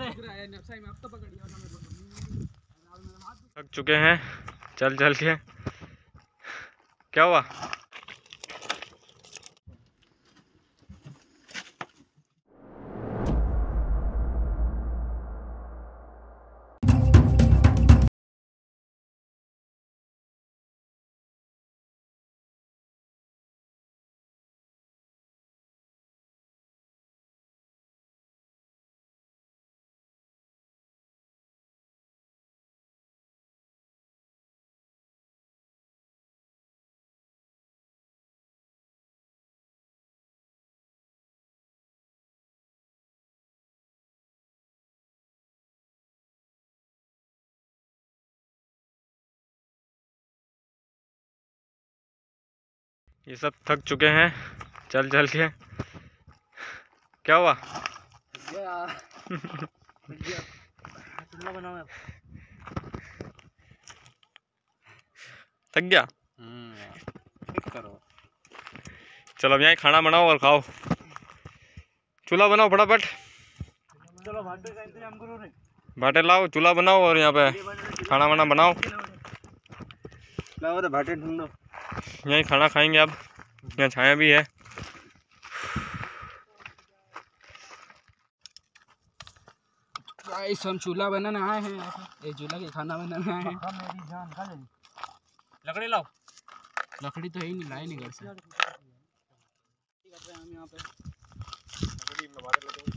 थक चुके हैं चल चल के। क्या हुआ? ये सब थक चुके हैं चल चल के। क्या हुआ? थक गया। करो। चलो अब यहाँ खाना बनाओ और खाओ। चूल्हा बनाओ फटाफट। चलो भाटे का इंतजाम करो रे। भाटे लाओ, चूल्हा बनाओ और यहाँ पे खाना वाना बनाओ। लाओ तो भाटे ढूंढो। यहीं खाना खाएंगे अब। यहाँ छाया भी है। गाइस हम चूल्हा बनाने आए हैं। ये चूल्हा के खाना बनाने आए हैं। मेरी जान खा ले। लकड़ी लाओ। लकड़ी तो है ही नहीं, लाए नहीं घर से। कर रहे हैं हम यहाँ पे। लकड़ी हमारे लगे।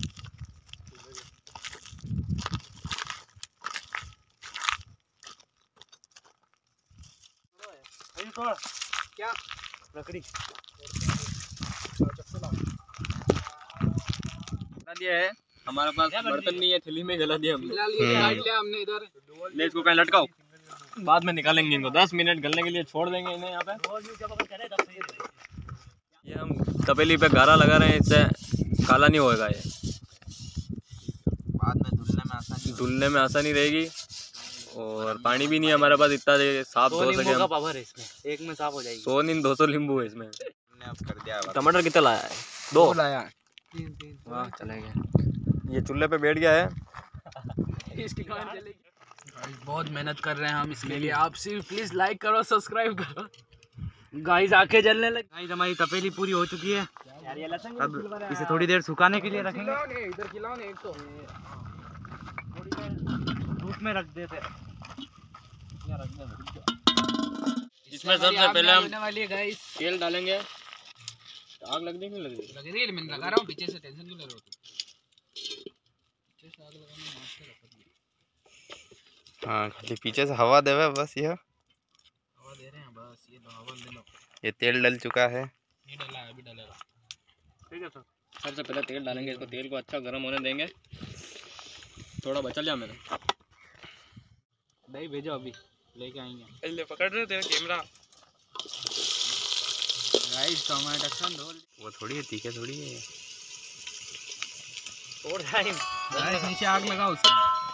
क्या लकड़ी दिया है? हमारे पास बर्तन नहीं है, थैली में जला दिया हमने। हमने इधर ले इसको कहीं लटकाओ, बाद में निकालेंगे इनको। 10 मिनट गलने के लिए छोड़ देंगे इन्हें यहाँ पे। ये हम तपेली पे गारा लगा रहे हैं, इससे काला नहीं होएगा। ये बाद में धुलने में आसानी रहेगी। और पानी भी नहीं है हमारे पास इतना साफ धो सके हम। पावर है इसमें, एक में साफ हो जाएगी। 100 नहीं 200 नींबू है इसमें। कर दिया। टमाटर कितना लाया है? 2 लाया। 3 वाह चलेगा। ये चूल्हे पे बैठ गया है। इसकी कहानी चलेगी। बहुत मेहनत कर रहे हैं हम इसके लिए। आप सिर्फ प्लीज लाइक करो, सब्सक्राइब करो। गाइस आंखें जलने लगी। गाइस हमारी तपेली पूरी हो चुकी है। अब इसे थोड़ी देर सुखाने के लिए रखेंगे। इधर खिलाओ ने एक तो थोड़ी देर धूप में रख देते हैं। इसमें सबसे पहले हम वाली है गाइस। तेल डालेंगे। आग लग रही नहीं लग रही? लग रही है, मैं लगा रहा हूँ पीछे से। टेंशन क्यों ले रहे हो? पीछे से आग लगाना मास्टर है। हाँ खाली पीछे से हवा देवे बस। ये हवा दे रहे हैं बस। ये लो हवा ले लो। ये तेल डल चुका है। नहीं डला है, अभी डलेगा। ठीक है सर। सबसे पहले तेल डालेंगे। इसको तेल को अच्छा गर्म होने देंगे। थोड़ा बचा लिया मैंने। दही भेजो, अभी लेके आएंगे। ले पकड़ रहे तेरा कैमरा। गाइस टमाटर धो। वो थोड़ी है, तीखे थोड़ी है। और टाइम गाइस नीचे आग लगाओ उसमें।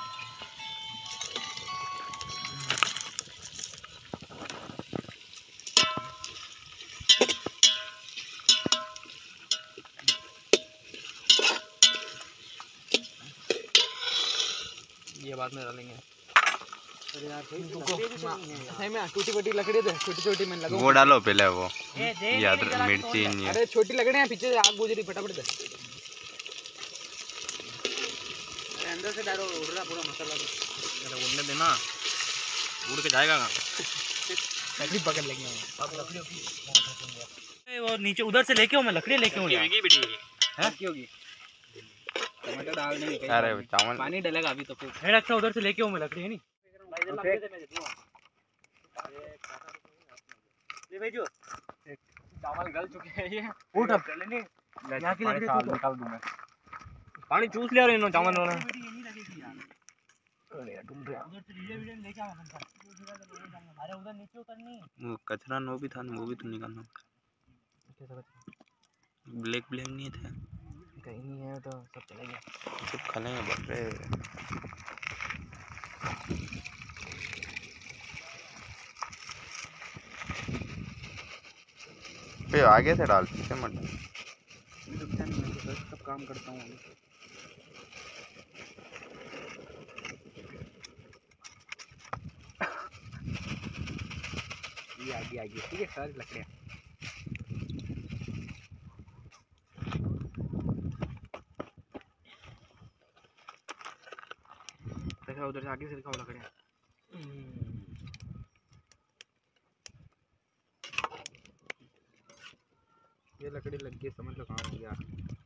ये बाद में डालेंगे। टूटी फूटी लकड़ी दे, छोटी छोटी मैं लगाऊं। वो डालो पहले वो याद मिर्ची। अरे छोटी लकड़ी है, पीछे से आग बुझ रही। फटाफट दे। अंदर से डालो। उड़ रहा पूरा मसाला। अरे उड़ने देना, उड़ के जाएगा कहाँ? लकड़ी पकड़ लेंगे अब लकड़ी होगी। वो नीचे उधर से लेके मैं लकड़ी लेके हूँ। क्या होगी? टमाटर डाल देंगे। अरे चावल पानी डलेगा अभी तो। फिर हेड अच्छा उधर से लेके हूँ मैं लकड़ी, है नहीं? चावल गल चुके हैं ये। उठ अब चलेंगे। यहाँ की लकड़ी निकाल दूँ मैं। पानी चूस लिया रे इन चावल ने। वो कचरा नो भी था ना, वो भी तो निकालना। ब्लैक ब्लैक नहीं था कहीं नहीं है तो सब चलेगा। सब खा लेंगे। बाप रे पे आगे से डाल पीछे मत। सब काम करता हूँ। आगे ठीक है सारी लकड़ियाँ। देखा उधर से आगे से दिखाओ लकड़ियाँ। ये लकड़ी लग गई समझ लो काम हो गया।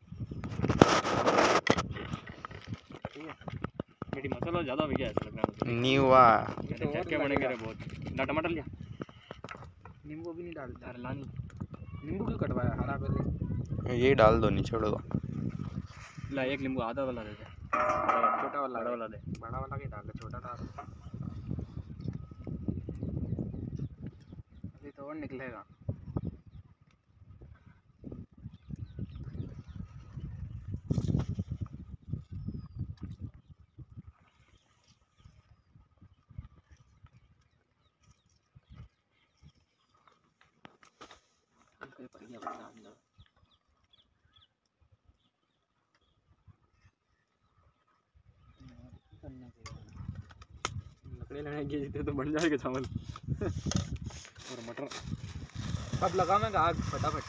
ठीक है मेरी मसाला ज़्यादा हो गया ऐसा लग रहा है नहीं हुआ मुझे। चटके बनेंगे रे बहुत। ना टमाटर लिया, नींबू भी नहीं डालता। अरे लानी नींबू क्यों कटवाया हरा पहले? ये डाल दो, नहीं छोड़ दो। ला एक नींबू आधा वाला दे दे, छोटा वाला बड़ा वाला दे। बड़ा वाला के डाल दे, छोटा डाल। अभी तो और निकलेगा। लकड़ी लगाएंगे जितने तो बन जाएगा चावल। और मटर कब लगाऊंगा आग फटाफट।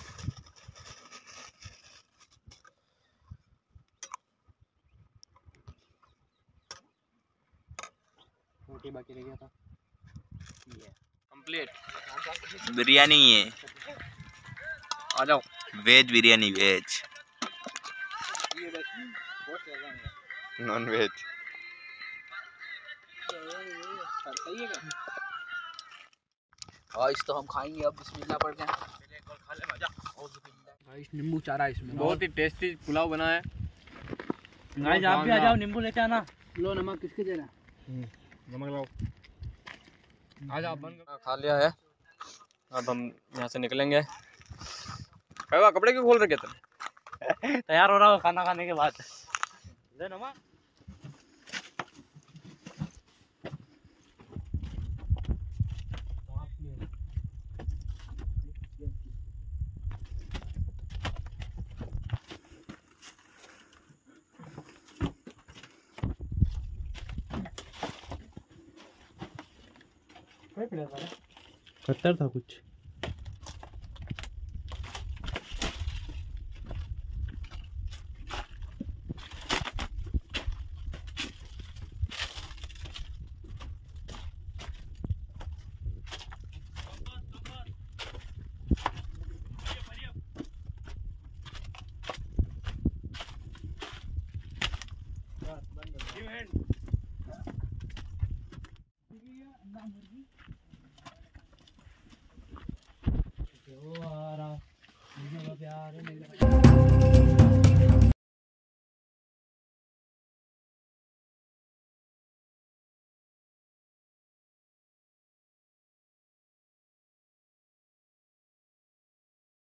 रोटी बाकी रह गया था। कंप्लीट बिरयानी है, आ जाओ veg biryani, veg non veg. Guys तो हम खाएंगे अब, बिस्मिल्लाह पढ़ के। गाइस नींबू चारा इसमें बहुत ही टेस्टी पुलाव बना है। गाइस आप भी आ जाओ, नींबू लेके आना। लो नमक किसके देना? नमक लाओ। आ जाओ, बंद खा लिया है। अब हम यहाँ से निकलेंगे। कपड़े क्यों खोल रखे तुम? तैयार हो रहा हो खाना खाने के बाद। ले नमक। खतर था कुछ। मुर्गी